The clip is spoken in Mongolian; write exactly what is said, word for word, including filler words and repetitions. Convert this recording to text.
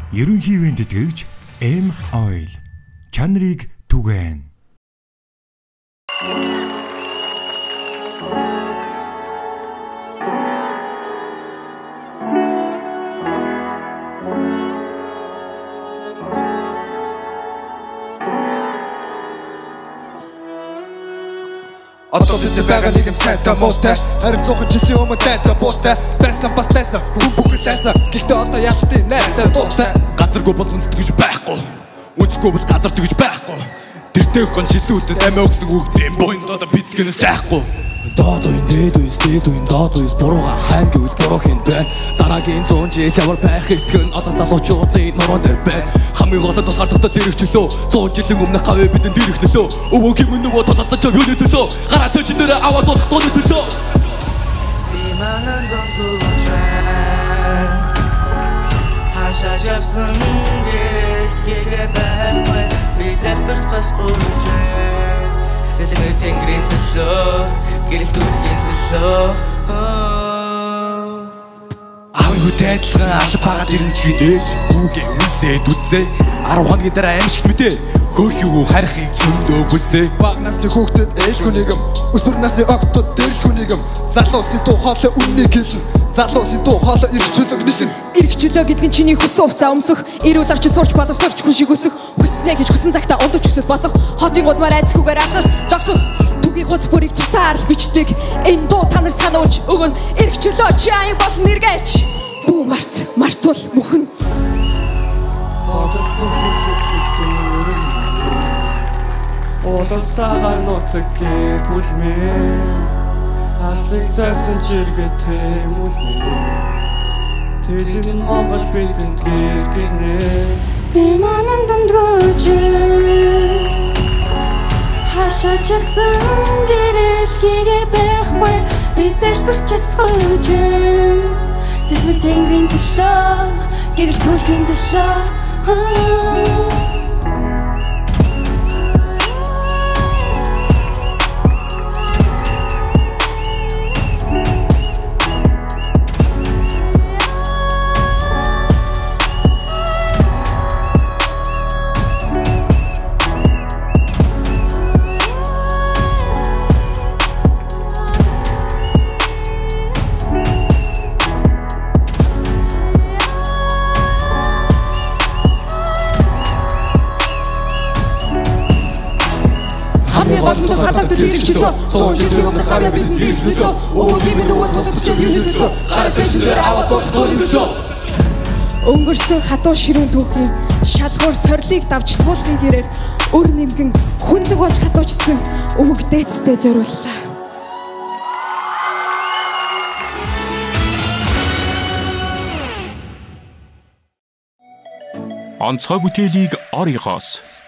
Ерөнхий ивент тэтгэгч M Oil чанарыг түгэн. Одоо бид байгаа нэг юм сайтай муутай харин цохон жилийн өмнө тайтай буутай байсан бас байсан хүн бүхэл лайсан гэхдээ одоо ялтын найртай дуутай газаргүй бол үндэтгэж байхгүй үндэхгүй бол газар тэгж байхгүй тэртээ хон жилүүдэд амиа өгсөн хүүхдээ боёнд одоо бид гэнэс жаахгүй доод үн дээд үн дээд үн доод үн бурууга хаан гэвэл буруу хэн бэ дараагийн зуун жил ямар байх эсэх нь одоо залуучуудын нуруунд дээр бэ хамгийн гол нь тусгаар тогтол ирчихлөө зуун жилийн өмнөх гавь бидэнд ирэх нөлөө өвөг юм нөгөө тодорхой ч юуны төлөө гараа цочин дээр аваад дуусах тооны төлөө хашаа явсан гэрэлгээ байхгүй би залбирч бас гурж Тэтгэр тэнгэрийн төлөө гэрэл дүүсгийн төлөө Аавын хүтэй адилхан алба хагаад ирнэ гэхэд ээж хүүгээ үлсээд үзээ арав хоногийн дараа амжилт мэдээ хөөх юу харихыг зөндөө хүсээ баг насны хүүхдэд ээлгүй нэгэн өсвөр насны октод дээрлгүй нэгэн залуусны дуу хоолой үннийг хэлнэ залуусны дуу хоолой ирэх чөлөөг нэгэн ирэх чөлөө гэдэг нь чиний хүссэн хувцас өмсөх эрүүл орчин сурч боловсрч хүн шиг өсөх хүснэ гэж хүсэн цагтаа ундаж өсөх босох хотын гудмаар айцхүүгээр асах зогсох түгийн гоц бүрийг цусаар бичдэг энэ дуу та нар сануулж өгөн ирэх чөлөө чи аян болон эргээч бүү март мартвал мөхөн бодол бүхэн сэтгэлдүүр Олсагаар нутгийн бүлмээ Асыг цайсан чиргээтэй мүлмээ Тэдэн Монгол бидэнд гэргэнэ Би манан дундгүйж Хашаа чавсан гэрэлхийгээ байхгүй Би залбирч асгүйж Залбир тэнгэрийн төлөө гэрэл төлхийн төлөө Болон хатагт ирэх чөлөө зуун жилийн өмнөх гавь бидэнд ирэх нөлөө өвөг юм нөгөө тусалж юуны төлөө гараа цэжин дээр аваад дуусах тооны төлөө өнгөрсөн хатуу ширүүн түүхийн шалгуур сорилыг давж туулгын гэрээр өр нэмгэн хүнлэг болж хатуучсан өвөг дээцтэй зориуллаа онцгой бүтээлийг оригоос